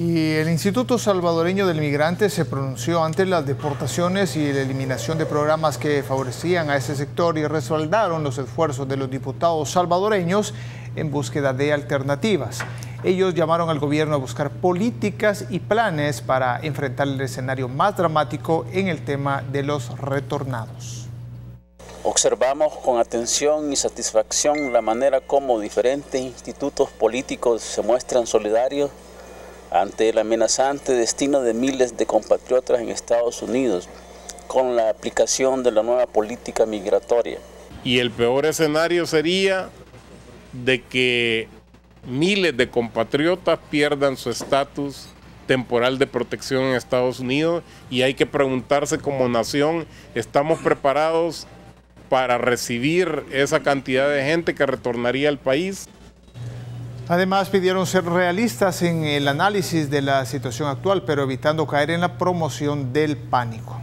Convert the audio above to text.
Y el Instituto Salvadoreño del Migrante se pronunció ante las deportaciones y la eliminación de programas que favorecían a ese sector y respaldaron los esfuerzos de los diputados salvadoreños en búsqueda de alternativas. Ellos llamaron al gobierno a buscar políticas y planes para enfrentar el escenario más dramático en el tema de los retornados. Observamos con atención y satisfacción la manera como diferentes institutos políticos se muestran solidarios ante el amenazante destino de miles de compatriotas en Estados Unidos con la aplicación de la nueva política migratoria. Y el peor escenario sería de que miles de compatriotas pierdan su estatus temporal de protección en Estados Unidos, y hay que preguntarse como nación, ¿estamos preparados para recibir esa cantidad de gente que retornaría al país? Además, pidieron ser realistas en el análisis de la situación actual, pero evitando caer en la promoción del pánico.